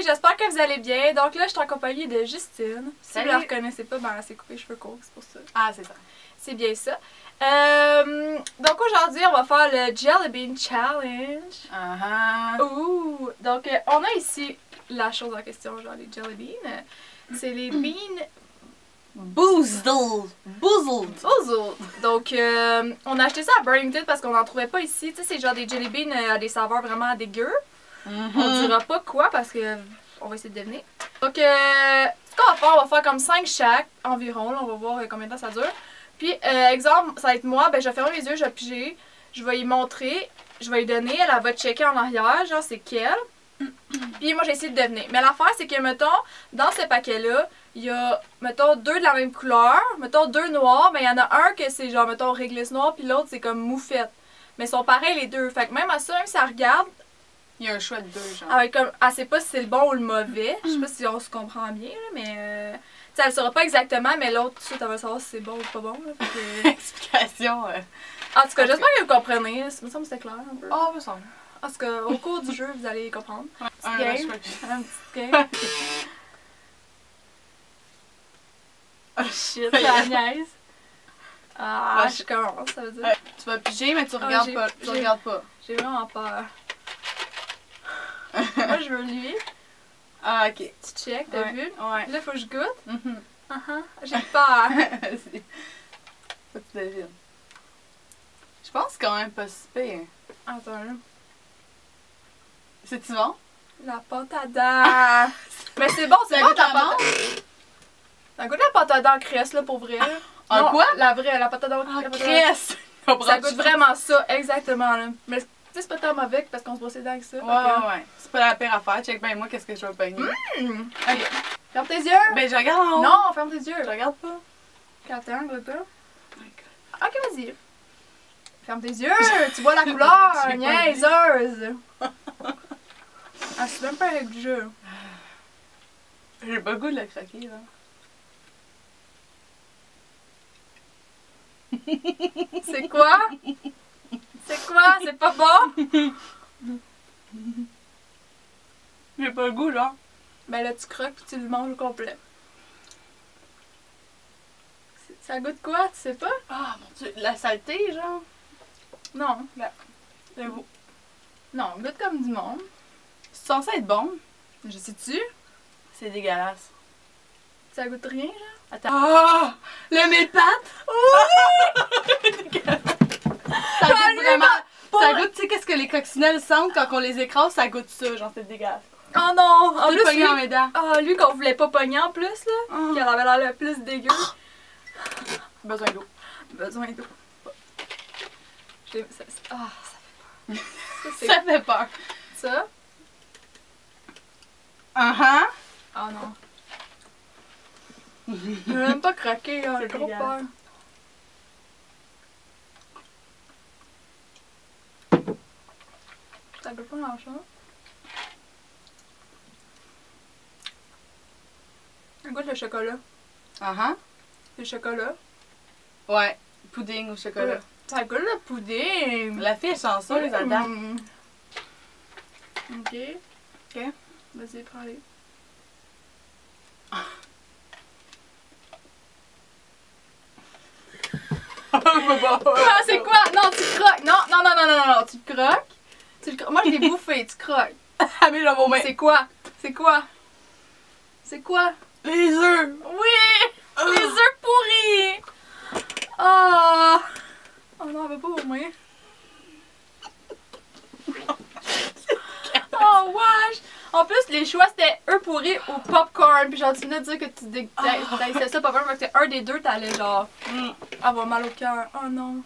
j'espère que vous allez bien. Donc là, je suis en compagnie de Justine. Si Salut. vous la reconnaissez pas, ben elle s'est coupée les cheveux courts, c'est pour ça. Ah, c'est ça. C'est bien ça. Donc aujourd'hui, on va faire le Jelly Bean Challenge. Ouh! Donc on a ici la chose en question, genre les Jelly Beans. C'est les beans Boozled. Boozled. Donc on a acheté ça à Burlington parce qu'on n'en trouvait pas ici. Tu sais, c'est genre des Jelly Beans à des saveurs vraiment dégueu. On dira pas quoi parce que on va essayer de deviner. Donc ce qu'on va faire, on va faire comme 5 chaque environ. Là, on va voir combien de temps ça dure. Puis exemple, ça va être moi, ben je vais fermer mes yeux, je vais piger, je vais y montrer, je vais lui donner, elle va checker en arrière, genre c'est quel. Puis moi j'ai essayé de deviner. Mais l'affaire c'est que mettons, dans ce paquet-là, il y a mettons 2 de la même couleur, mettons 2 noirs, mais il y en a un que c'est genre mettons réglisse noire, puis l'autre c'est comme moufette. Mais ils sont pareils les deux. Fait que même à ça, même si ça regarde, il y a un choix de deux, genre. avec comme, elle sait pas si c'est le bon ou le mauvais. Je sais pas si on se comprend bien, là, mais tu sais, elle saura pas exactement, mais l'autre, tout de suite, elle va savoir si c'est bon ou pas bon. Là, fait que... Explication. En tout cas, j'espère que vous comprenez. Ça me semble que c'était clair un peu. Oh, me semble. En tout cas, au cours du jeu, vous allez comprendre. Un game. Un petit game. Oh shit, la niaise. Ah, Ouais, je commence, ça veut dire. Tu vas piger, mais tu regardes pas. Tu regardes pas. J'ai vraiment peur. Moi, je veux lui. Ah, ok. Tu check, t'as vu? Ouais. Là, faut que je goûte. J'ai peur. Faut que tu devines. Je pense quand même pas si pire. Attends, là. C'est-tu bon? La pâte à dents. Mais c'est bon, c'est Ça bon goûte la la pâte à dents. Ça goûte la pâte à dents cresse, là, pour vrai. En Non, quoi? La vraie, la pâte à dents Ah, cresse. cresse! Ça goûte vraiment ça, exactement, là. Mais tu sais, c'est pas tant mauvais parce qu'on se brosse les dents avec ça. Ouais. C'est pas la pire affaire. Check ben moi, qu'est-ce que je vais pogner. Ok. Ferme tes yeux. Ben, je regarde en haut. Non, ferme tes yeux. Je regarde pas. Attends, goûte pas. Oh my God. Ok, vas-y. Ferme tes yeux, tu vois la couleur, J'ai pas niaiseuse. Ah, c'est même pas avec du jeu. J'ai pas le goût de la craquer, là. C'est quoi? C'est quoi? C'est pas bon? J'ai pas le goût, genre. Ben là, tu croques puis tu le manges au complet. Ça goûte quoi? Tu sais pas? Ah, mon Dieu. La saleté, genre. Non. Le goût. Non, goûte comme du monde. C'est censé être bon. Je sais-tu? C'est dégueulasse. Ça goûte rien, genre? Attends. Ah! Le mille pattes! Oui! Ça goûte vraiment. Ça goûte, tu sais, qu'est-ce que les coccinelles sentent quand on les écrase? Ça goûte ça, genre, c'est dégueulasse. Oh non! En Tout plus, pogné lui, en mes dents. lui qu'on voulait pas pogner en plus, là. Oh. Qui avait l'air le plus dégueu. Besoin d'eau. Besoin d'eau. Ah, ça fait peur. Ça, c'est Ça fait peur. ça. Oh non. Je veux même pas craquer, là. J'ai C'est trop dégueulasse. peur. Ça goûte pas grand-chose. Ça goûte le chocolat. Le chocolat. Ouais. Pudding au chocolat. Ça goûte le pudding. La fille est chanceuse, elle date. Ok. Ok. Vas-y, prends-les. Ah, c'est quoi? Non, tu croques. Non, tu croques. Moi, je l'ai bouffé, tu croques. Ah, mais là, vos mains. C'est quoi? C'est quoi? C'est quoi? Les œufs. Oui! Les œufs pourris! Oh! Oh non, elle veut pas aux mains. Oh, wesh! En plus, les choix c'était œufs pourris ou popcorn. Puis genre, tu venais de dire que tu détestais ça, popcorn, parce que un des deux, t'allais genre avoir mal au cœur. Oh non.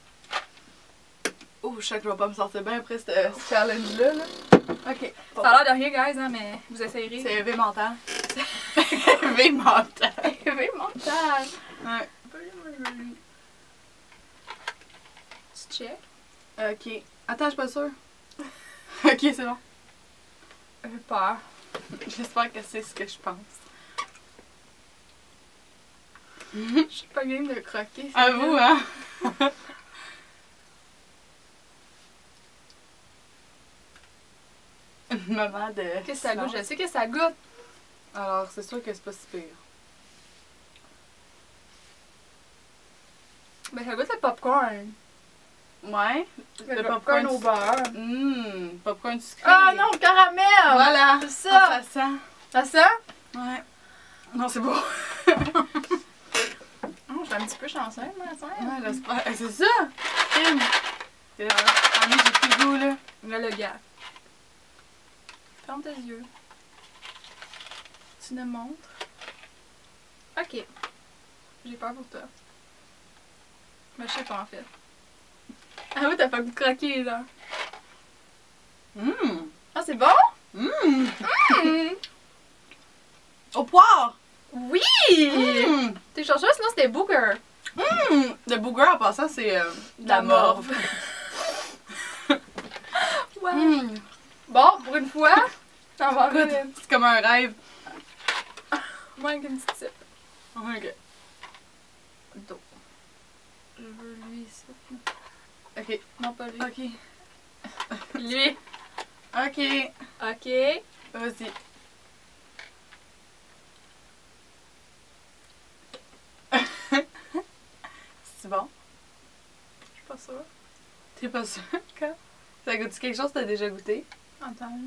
Oh, je sais que je vais pas me sentir bien après ce challenge-là. Là. Ok. Ça a l'air de rien, guys, hein, mais vous essayerez. C'est élevé mental. Élevé mental. élevé mental. Ouais. Tu check? Ok. Attends, je suis pas sûre. Ok, c'est bon. J'ai peur. J'espère que c'est ce que je pense. Je suis pas game de croquer. À vous, hein? moment de. Qu'est-ce que ça goûte? silence. Je sais que ça goûte. Alors, c'est sûr que c'est pas si pire. Ben, ça goûte le popcorn. Ouais. Le popcorn au beurre. Popcorn sucré. Ah non, caramel! Voilà. C'est ça. Ça sent. Ça sent? Ouais. Non, c'est beau. Oh, je suis un petit peu chanceuse, moi, ça. Ouais, j'espère. C'est ça! Crime! Ah, mais j'ai plus le goût, là. Là, le gars. Ferme tes yeux. Tu me montres. Ok. J'ai peur pour toi. Mais je sais pas, en fait. Ah oui, t'as pas le goût de croquer, genre. Ah, c'est bon? Au poire! Oui! T'es chanceuse, sinon c'était Booker. Le booger, en passant, c'est de la morve. Ouais. Bon, pour une fois, t'en vas Écoute, c'est comme un rêve. manque une petite type. Ok. D'eau. Je veux lui, ça. Ok. Non, pas lui. Ok. Lui. Ok. Ok. Vas-y. C'est bon? Je suis pas sûre. T'es pas sûre? Quoi? Ça goûte quelque chose que t'as déjà goûté? Attends.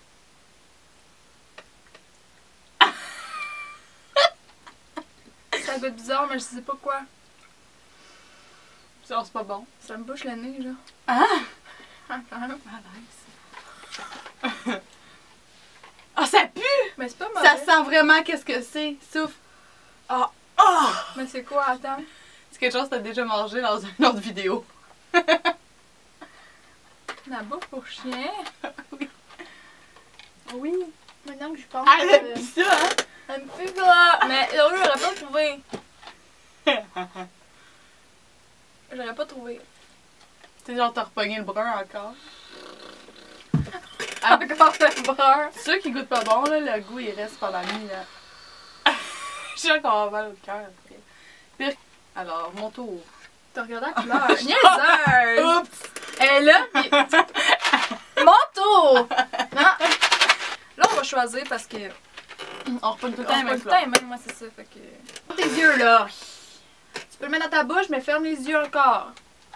Ça goûte bizarre, mais je sais pas quoi. Genre, c'est pas bon. Ça me bouche le nez, genre. Ah! Ah, quand même. Ah, nice. Ah, ça pue! Mais c'est pas mauvais. Ça sent vraiment qu'est-ce que c'est. Souffle. Ah! Ah! Mais c'est quoi, attends? C'est quelque chose que t'as déjà mangé dans une autre vidéo. La bouffe pour chien. Oui. Oui. Maintenant que je pense. Ah, elle aime ça, hein? Un peu gras. Mais sérieux, j'aurais pas trouvé. J'aurais pas trouvé. Tu sais, genre, t'as repogné le brun encore. Encore le beurre. Ceux qui goûtent pas bon, là, le goût, il reste pendant la nuit, là. Je suis sûr qu'on va avoir mal au cœur après. Pire. Alors, mon tour. T'as regardé la couleur. Niaiseuse! Oups! Elle est là, pis... Mon tour! Non. Là, on va choisir parce que... On repogne tout le On temps pas avec le temps, même moi, c'est ça. Fait que... Ferme tes yeux, là. Tu peux le mettre dans ta bouche, mais ferme les yeux encore.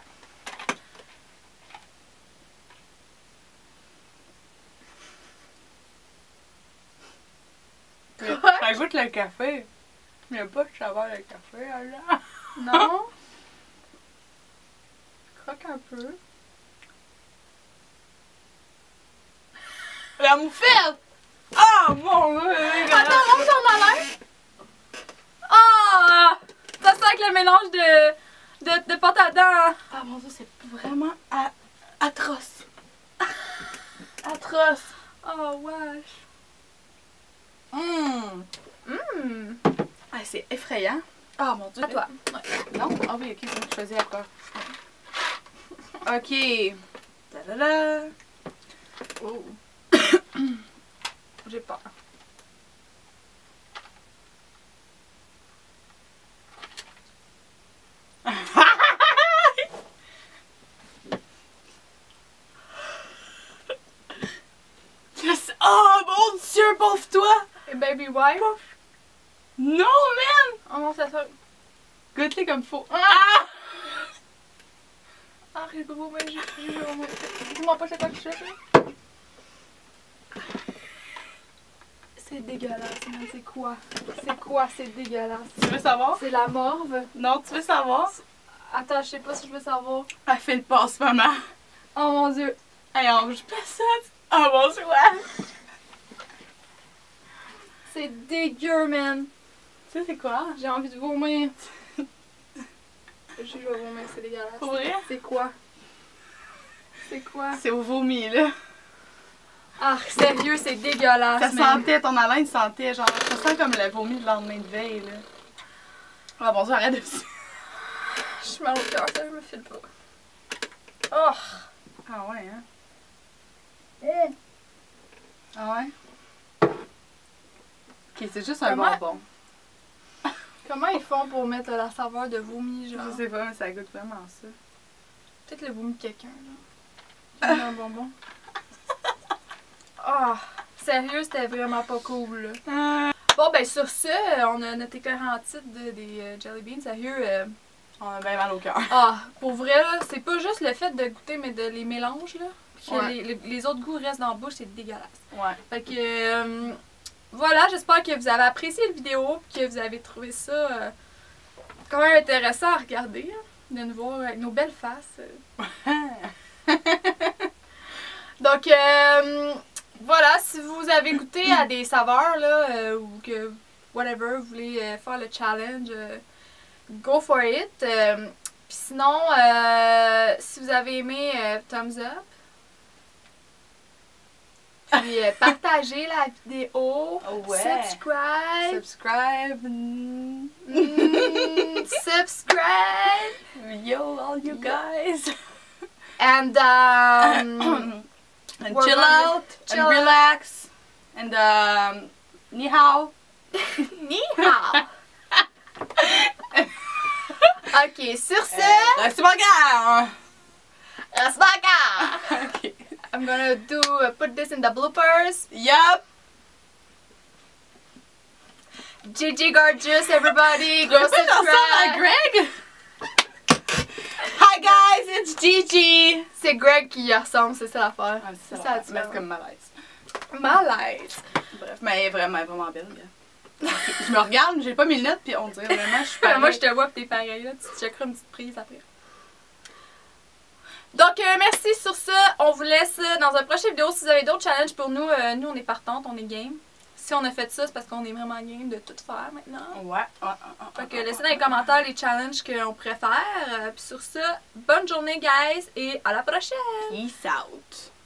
Ça goûte le café. Il n'y a pas de saveur de café, là. Non. Croque un peu. La moufette! Ah, mon Dieu! Attends, montre ton haleine. Ah! Ça sent avec le mélange de pâte à dents. Ah, mon Dieu, c'est vraiment atroce. Atroce. Oh, wesh. Ah, c'est effrayant. Ah, mon Dieu. À toi. Ouais. Non? Ah oui, ok, c'est moi qui choisis après. Ok. Ta-da-da. Oh. J'ai peur. Oh, mon Dieu, pauvre toi! Et baby wipe. Non, man! Oh non, ça sent... Goûte-les comme faut. Ah! Ah, j'ai pas beau, mais j'ai dis-moi pas c'est quoi que je fais. C'est dégueulasse, mais c'est quoi? C'est quoi? C'est dégueulasse. Tu veux savoir? C'est la morve. Non, tu veux savoir? Attends, je sais pas si je veux savoir. Elle fait le passe maman. Oh mon dieu. Hey, on bouge pas ça. Oh mon Dieu, ouais. C'est dégueu, man. Tu sais, c'est quoi? J'ai envie de vomir. Je vais vomir, c'est dégueulasse. Pour vrai? C'est quoi? C'est quoi? C'est au vomi, là. Ah, sérieux, c'est dégueulasse. Ça man. sentait, ton haleine sentait, genre, ça sent comme le vomi de lendemain de veille, là. Oh mon Dieu, arrête de... Je suis mal au cœur, ça, je me file pas. Oh! Ah ouais, hein? Mm. Ah ouais? Ok, c'est juste un Comment- bonbon. Comment ils font pour mettre la saveur de vomi, genre? Je sais pas, mais ça goûte vraiment ça. Peut-être le vomi de quelqu'un, là. Qui met un bonbon. Ah, sérieux, c'était vraiment pas cool. Là. Bon, ben sur ce, on a notre éclair en titre des Jelly Beans. Sérieux, on a bien mal au cœur. Ah, pour vrai, là, c'est pas juste le fait de goûter, mais de les mélanges, là. Puis que les autres goûts restent dans la bouche, c'est dégueulasse. Ouais. Fait que, voilà, j'espère que vous avez apprécié la vidéo, puis que vous avez trouvé ça quand même intéressant à regarder, hein, de nous voir avec nos belles faces. Donc, voilà, si vous avez goûté à des saveurs, là, ou que, whatever, vous voulez faire le challenge, go for it. Puis sinon, si vous avez aimé, thumbs up. Puis partagez la vidéo. Ouais. Subscribe. Subscribe. Yo, all you guys. And, and chill out. And relax. And ni hao. Ni hao. Ok, sur ce. Reste bagarre. Reste bagarre. Ok. I'm gonna put this in the bloopers. Yup. GG gorgeous, everybody. Go subscribe. Greg. Hi guys, it's Gigi. C'est Greg qui y ressemble, c'est ça l'affaire. Ah, c'est ça, mais c'est comme malaise. Malaise. Bref, mais elle est vraiment belle. Je me regarde, j'ai pas mes lunettes, puis on dirait vraiment je suis pareil. Moi je te vois pis t'es pareil, là. Tu checkeras une petite prise après. Donc merci sur ça, on vous laisse dans une prochaine vidéo. Si vous avez d'autres challenges pour nous, nous on est partantes, on est game. Si on a fait ça, c'est parce qu'on est vraiment game de tout faire maintenant. Ouais. Fait que laissez dans les commentaires les challenges qu'on pourrait faire. Puis sur ça, bonne journée guys et à la prochaine! Peace out!